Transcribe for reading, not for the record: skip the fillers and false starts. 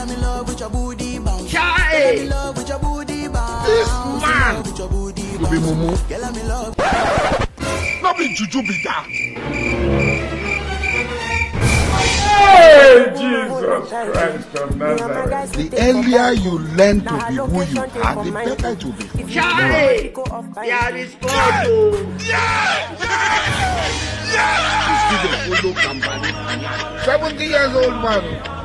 I'm in love with your booty bounce. Chai! I'm in love with your booty bounce. This man! With your booty To be bounce. mumu. Girl, I'm in love. Not be juju be that. Hey, Jesus Christ of Nazareth. The earlier you learn to be who you are, the better it will be. Chai! There is God. You see the follow company. 70 years old man.